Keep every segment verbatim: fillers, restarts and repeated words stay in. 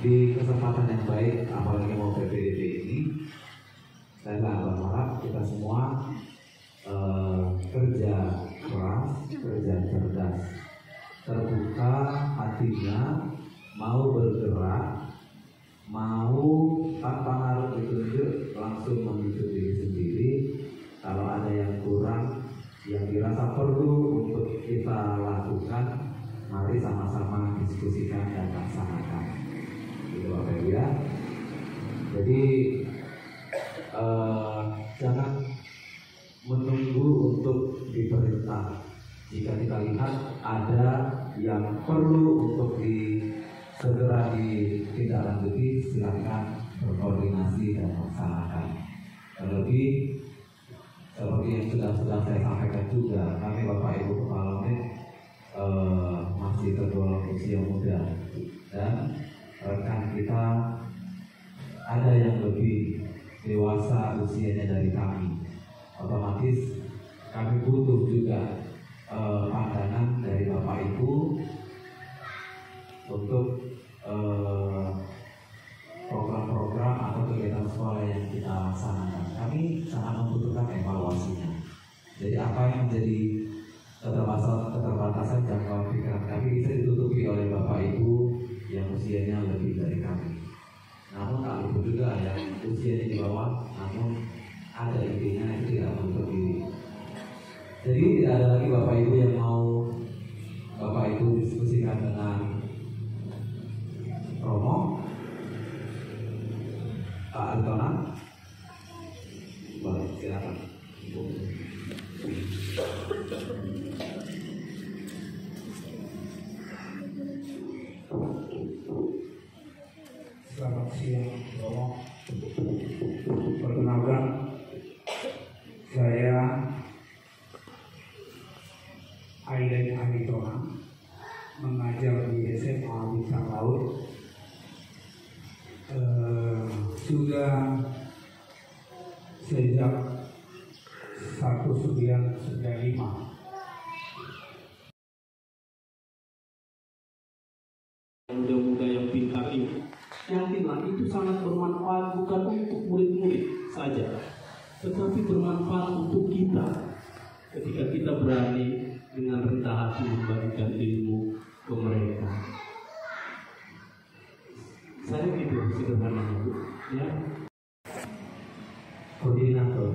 di kesempatan yang baik, apalagi mau P P D B ini, saya sangat berharap kita semua uh, kerja keras, kerja cerdas, terbuka hatinya, mau bergerak, mau tanpa harus ditunjuk, langsung menunjuk diri sendiri. Kalau ada yang kurang, yang dirasa perlu untuk kita lakukan, mari sama-sama diskusikan dan laksanakan. Gitu Bapak Ibu ya. Jadi eh, jangan menunggu untuk diperintah. Jika kita lihat ada yang perlu untuk di segera ditindaklanjuti, silakan berkoordinasi dan laksanakan. Terlebih seperti yang sudah-sudah saya sampaikan juga, kami Bapak Ibu Kepala Unit eh, masih tergolong usia muda dan rekan kita ada yang lebih dewasa usianya dari kami. Otomatis kami butuh juga eh, pandangan dari Bapak Ibu untuk eh, program-program atau kegiatan sekolah yang kita laksanakan. Kami sangat membutuhkan evaluasinya. Jadi apa yang menjadi keterbatasan, keterbatasan jangkauan pikiran kami bisa ditutupi oleh Bapak Ibu yang usianya lebih dari kami. Namun tak lupa juga yang usianya di bawah, namun ada idenya itu tidak menutup diri. Jadi tidak ada lagi Bapak Ibu yang mau Bapak Ibu diskusikan dengan Romo, Pak Antona, boleh silakan. Selamat siang, Romo. Perkenalkan, saya Aiden Anitona, mengajar di S M A Bintang Laut. Eh, sudah sejak seribu sembilan ratus sembilan puluh lima. Muda-muda yang pintar ini, yakinlah itu sangat bermanfaat bukan untuk murid-murid saja, tetapi bermanfaat untuk kita ketika kita berani dengan rendah hati membagikan ilmu ke mereka. Saya gitu sederhana ya. Koordinator.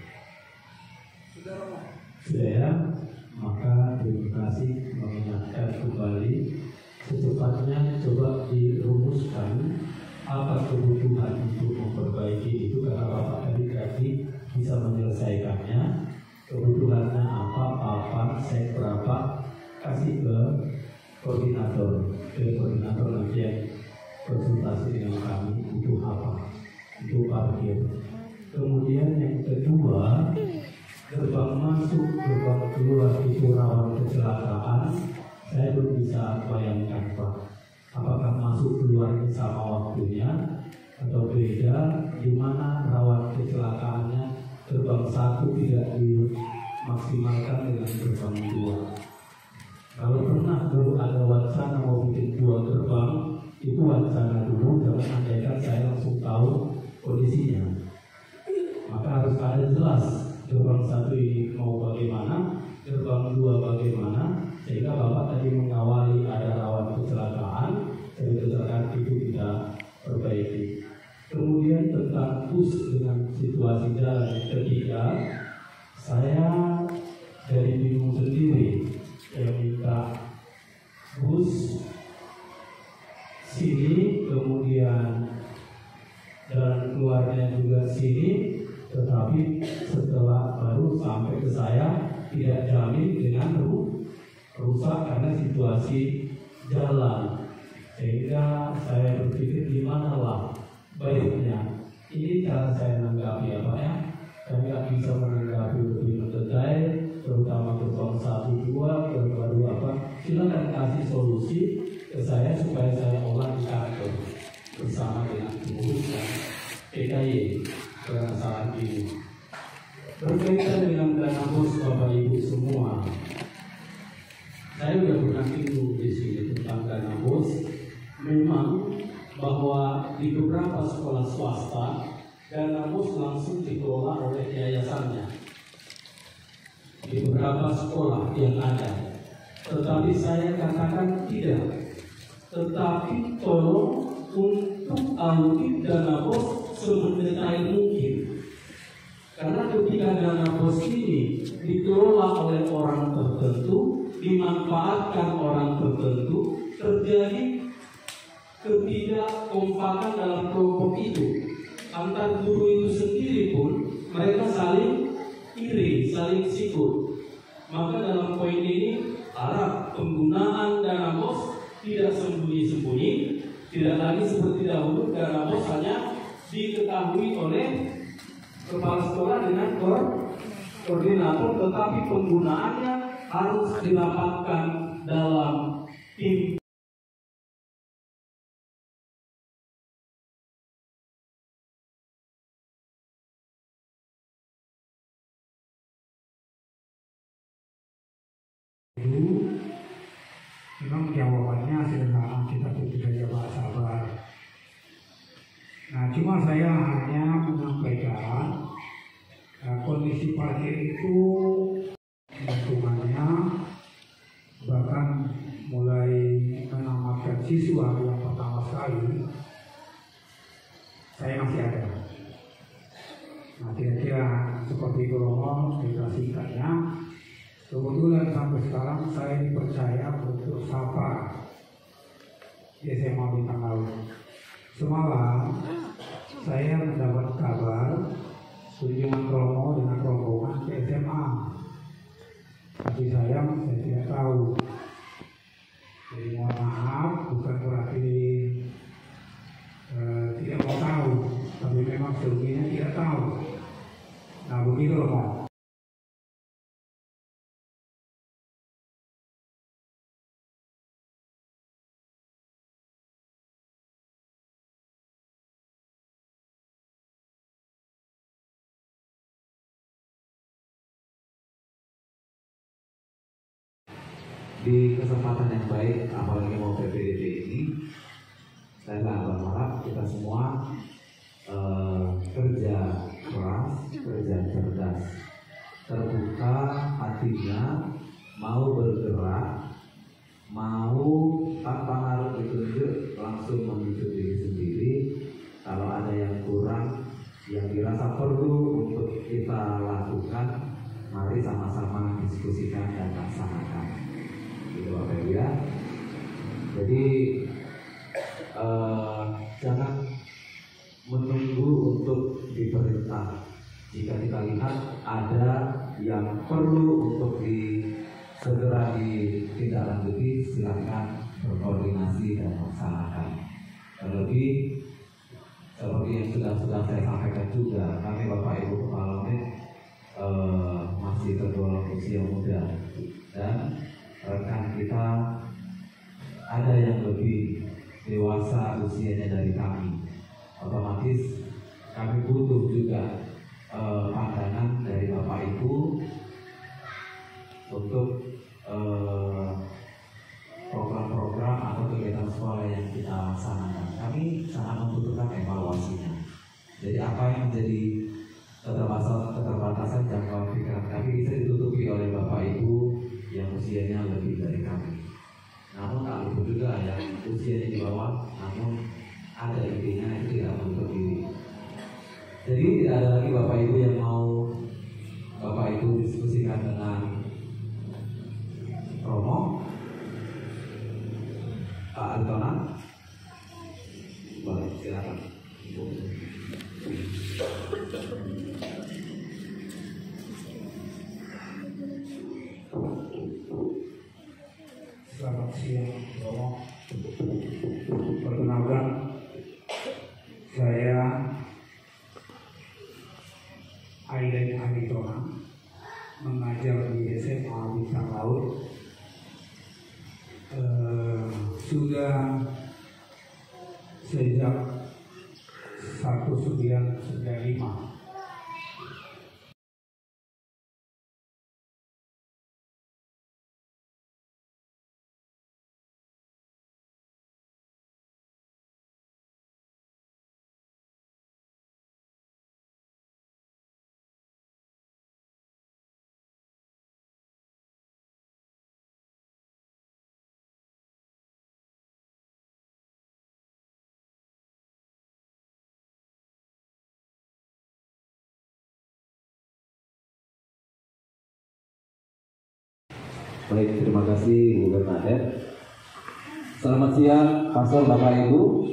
Sudah ya, maka terima kasih mengingatkan kembali secepatnya coba dirumuskan apa kebutuhan untuk memperbaiki itu, karena Bapak tadi tadi bisa menyelesaikannya. Kebutuhannya apa, apa, saya berapa, kasih ke koordinator, ke koordinator nanti yang konsultasi dengan kami untuk apa, untuk parkir. Kemudian yang kedua, gerbang masuk, gerbang keluar itu rawan kecelakaan. Saya belum bisa bayangkan Pak, apakah masuk keluarnya sama waktunya atau beda, di mana rawan kecelakaannya gerbang satu tidak dimaksimalkan dengan gerbang dua. Kalau pernah dulu ada wacana mau bikin dua gerbang, itu wacana dulu, jangan andaikan saya langsung tahu kondisinya. Maka harus ada jelas gerbang satu ini mau bagaimana, gerbang dua bagaimana, sehingga Bapak tadi mengawali ada rawan kecelakaan, jadi kecelakaan itu kita perbaiki. Kemudian tentang bus dengan situasi jalan yang ketiga, saya dari bingung sendiri, saya minta bus sini, kemudian jalan keluarnya juga sini, tetapi setelah baru sampai ke saya tidak jamin dengan rusak karena situasi jalan, sehingga saya berpikir gimana lah baiknya. Ini cara saya menanggapi ya Pak ya, saya nggak bisa menanggapi lebih mendetail, terutama gerbang satu dua, gerbang dua apa. Silakan kasih solusi ke saya supaya saya olah di kantor bersama dengan pengurus dan P K Y permasalahan ini. Berkaitan dengan dana bos Bapak Ibu semua, saya sudah pernah singgung di sini tentang dana bos. Memang bahwa di beberapa sekolah swasta, dana B O S langsung dikelola oleh yayasannya di beberapa sekolah yang ada. Tetapi saya katakan tidak. Tetapi tolong untuk audit dana B O S semendetail mungkin. Karena ketika dana B O S ini dikelola oleh orang tertentu, dimanfaatkan orang tertentu, terjadi ketidakkompakan dalam kelompok itu. Antar guru itu sendiri pun mereka saling iri, saling sikut. Maka dalam poin ini harap penggunaan dana B O S tidak sembunyi-sembunyi, tidak lagi seperti dahulu dana B O S hanya diketahui oleh kepala sekolah dengan koordinator, tetapi penggunaannya harus dirapatkan dalam tim. Dulu memang jawabannya sederhana, kita tentu saja Pak sabar. Nah, cuma saya hanya menyampaikan uh, kondisi parkir itu lingkungannya bahkan mulai menamatkan siswa yang pertama sekali saya masih ada. Nah, kira-kira seperti itu loh cerita singkatnya. Kebetulan sampai sekarang saya dipercaya untuk sapa di S M A Bintang Laut. Semalam saya mendapat kabar kunjungan Romo dengan rombongan ke S M A. Tapi sayang saya tidak tahu. Jadi mohon maaf, bukan berarti eh, tidak mau tahu, tapi memang sesungguhnya tidak tahu. Nah begitu Romo. Di kesempatan yang baik, apalagi mau P P D B ini, saya sangat berharap kita semua eh, kerja keras, kerja cerdas, terbuka hatinya, mau bergerak, mau tanpa harus ditunjuk, langsung menunjuk diri sendiri. Kalau ada yang kurang, yang dirasa perlu untuk kita lakukan, mari sama-sama diskusikan dan laksanakan. Gitu Bapak Ibu ya. Jadi eh, jangan menunggu untuk diperintah. Jika kita lihat ada yang perlu untuk di segera ditindaklanjuti, silakan berkoordinasi dan laksanakan. Terlebih seperti yang sudah sudah saya sampaikan juga, kami Bapak Ibu Kepala Unit eh, masih tergolong usia muda dan rekan kita ada yang lebih dewasa usianya dari kami. Otomatis kami butuh juga eh, pandangan dari Bapak Ibu untuk eh, program-program atau kegiatan sekolah yang kita laksanakan. Kami sangat membutuhkan evaluasinya. Jadi apa yang menjadi keterbatasan keterbatasan jangkauan pikiran kami bisa ditutupi oleh Bapak Ibu yang usianya lebih dari kami. Namun tak lupa juga yang usianya di bawah, namun ada idenya itu tidak menutup diri. Jadi tidak ada lagi Bapak Ibu yang mau Bapak Ibu diskusikan dengan Romo, Pak Altona. Boleh, silakan. Selamat siang, Romo. Perkenalkan, saya Aiden Aritona, mengajar di S M A Bintang Laut. Eh, sudah sejak seribu sembilan ratus sembilan puluh lima Baik, terima kasih Bu Bernadette. Selamat siang, Pastor, Bapak Ibu.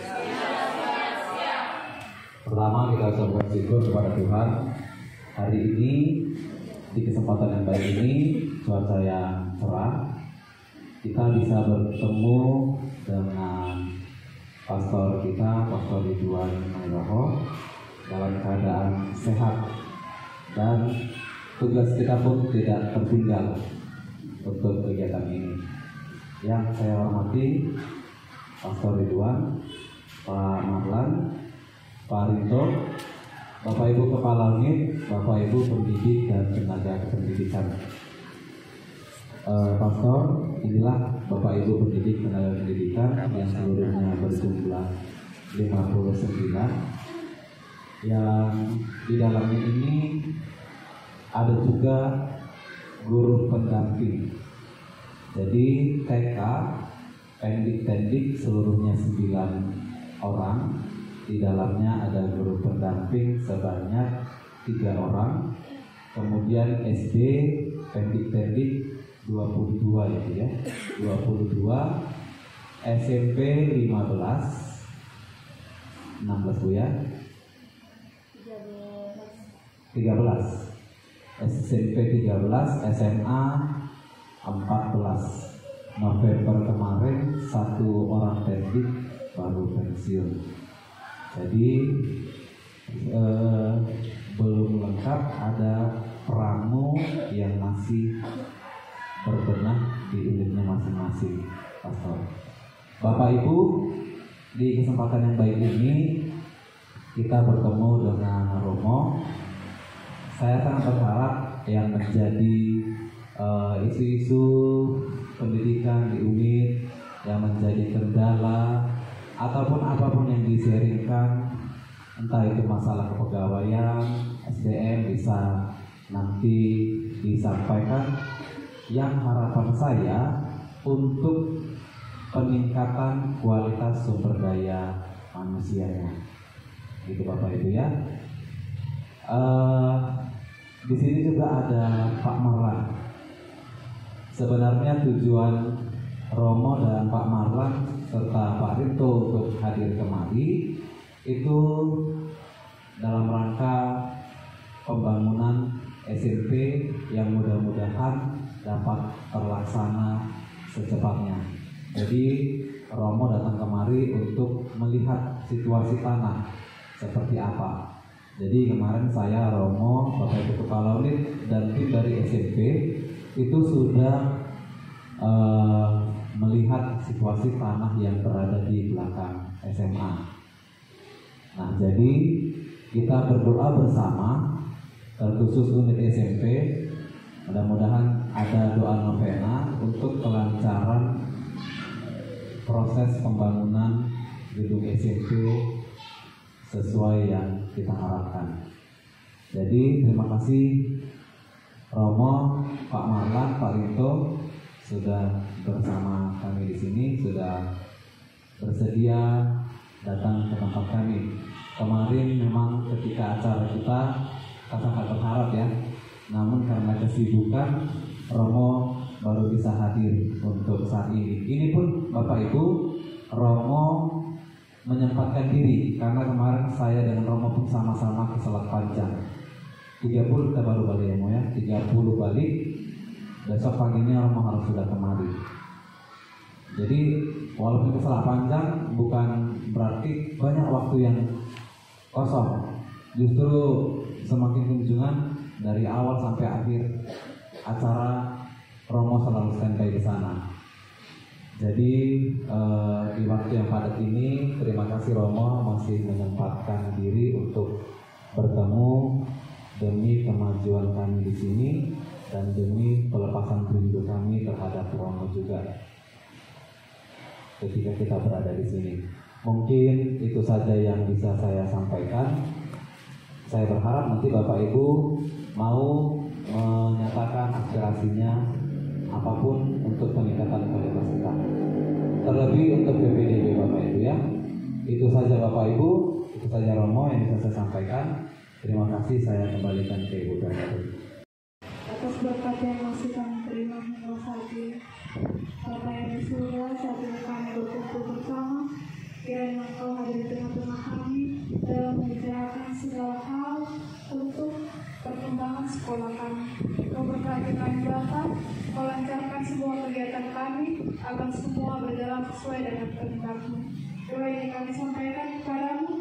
Pertama kita ucapkan syukur kepada Tuhan. Hari ini di kesempatan yang baik ini, cuaca yang cerah, kita bisa bertemu dengan Pastor kita, Pastor Ridwan Nugroho, dalam keadaan sehat, dan tugas kita pun tidak tertinggal untuk kegiatan ini. Yang saya hormati Pastor Ridwan, Pak Marlan, Pak Rinto, Bapak Ibu Kepala Unit, Bapak Ibu pendidik dan tenaga kependidikan. Uh, Pastor, inilah Bapak Ibu pendidik tenaga pendidikan yang seluruhnya berjumlah lima puluh sembilan, yang di dalamnya ini ada juga guru pendamping. Jadi T K, pendik-pendik seluruhnya sembilan orang. Di dalamnya ada guru pendamping sebanyak tiga orang. Kemudian S D, pendik-pendik dua puluh dua ya, dua puluh dua. S M P lima belas, enam belas Bu ya, tiga belas. S M P tiga belas, S M A empat belas. November kemarin satu orang pendik baru pensiun. Jadi eh, belum lengkap, ada pramu yang masih berbenah di unitnya masing-masing, Pastor. Bapak Ibu, di kesempatan yang baik ini kita bertemu dengan Romo. Saya sangat berharap yang menjadi uh, isu-isu pendidikan di unit yang menjadi kendala ataupun apapun yang di-sharingkan, entah itu masalah kepegawaian, S D M, bisa nanti disampaikan. Yang harapan saya untuk peningkatan kualitas sumber daya manusianya, gitu Bapak Ibu ya. Uh, di sini juga ada Pak Marlan. Sebenarnya tujuan Romo dan Pak Marlan serta Pak Rinto untuk hadir kemari itu dalam rangka pembangunan S M P yang mudah-mudahan dapat terlaksana secepatnya. Jadi Romo datang kemari untuk melihat situasi tanah seperti apa. Jadi kemarin saya, Romo, Bapak Ibu Kepala Unit dan tim dari S M P itu sudah uh, melihat situasi tanah yang berada di belakang S M A. Nah, jadi kita berdoa bersama, terkhusus unit S M P, mudah-mudahan ada doa novena untuk kelancaran proses pembangunan gedung S M P sesuai yang kita harapkan. Jadi terima kasih Romo, Pak Marlan, Pak Rinto sudah bersama kami di sini, sudah bersedia datang ke tempat kami. Kemarin memang ketika acara kita, kita sangat berharap ya, namun karena kesibukan Romo baru bisa hadir untuk saat ini. Ini pun Bapak Ibu, Romo menyempatkan diri karena kemarin saya dengan Romo pun sama-sama ke Selat Panjang. tiga puluh kita baru balik ya Mo ya, tiga puluh balik. Besok paginya Romo harus sudah kemari. Jadi walaupun ke Selat Panjang bukan berarti banyak waktu yang kosong. Justru semakin kunjungan dari awal sampai akhir acara Romo selalu standby di sana. Jadi eh, di waktu yang padat ini terima kasih Romo masih menyempatkan diri untuk bertemu demi kemajuan kami di sini dan demi pelepasan rindu kami terhadap Romo juga ketika kita berada di sini. Mungkin itu saja yang bisa saya sampaikan. Saya berharap nanti Bapak Ibu mau menyatakan aspirasinya apapun untuk peningkatan kualitas kita. Terlebih untuk B P D B Bapak Ibu ya. Itu saja Bapak Ibu, itu saja Romo yang bisa saya sampaikan. Terima kasih, saya kembalikan ke Ibu Bernadette. Atas berkat yang masih kami terima hingga saat ini. Bapa yang di surga, saat ini kami berkumpul bersama, kiranya Engkau hadir di tengah-tengah kami dalam mengerjakan segala hal untuk perkembangan sekolah kami. Kau berkati kami Bapa, Kau lancarkan semua kegiatan kami agar semua berjalan sesuai dengan kehendak-Mu. Doa ini kami sampaikan kepadamu